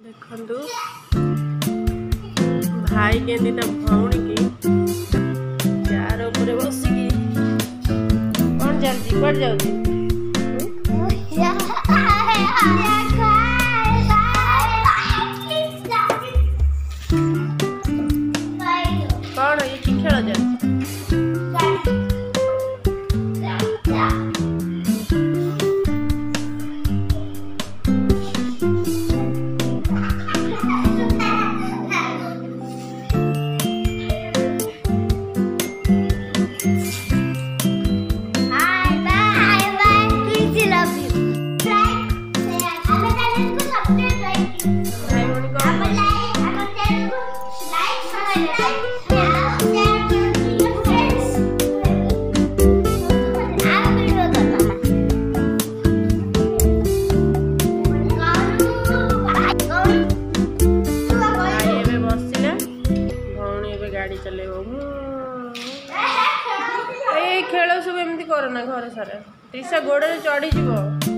देखु भाई केंदी ता भौणी की चार ऊपर बसिकी कौन चलती बढ़ जाऊँ कौन ये की खेल जा गाड़ी चले खेल सब एमती करना घर सारा टीसा गोड़े चढ़ी जीव।